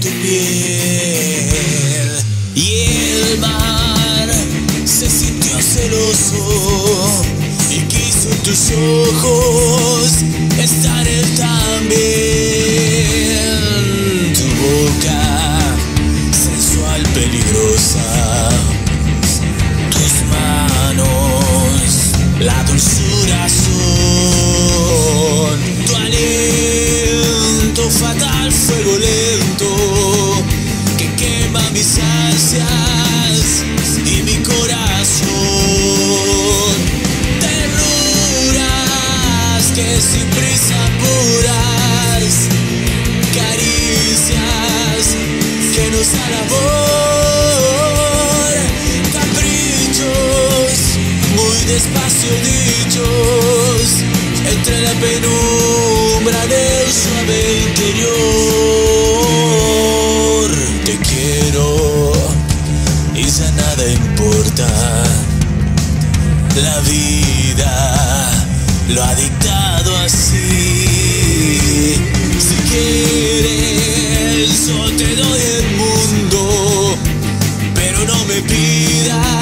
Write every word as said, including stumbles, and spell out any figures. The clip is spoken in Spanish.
tu piel. Y el mar se sintió celoso y quiso en tus ojos estar él también. Tu boca sensual, peligrosa, tus manos, la dulzura son. Tu aliento fatal, fuego lento que quema mis ansias y mi corazón. Ternuras que sin prisa apuras, caricias que nos dan amor, caprichos muy despacio dichos entre la penumbra del suave interior. Te quiero y ya nada importa, la vida lo ha dictado así. Si quieres yo te doy el mundo, pero no me pidas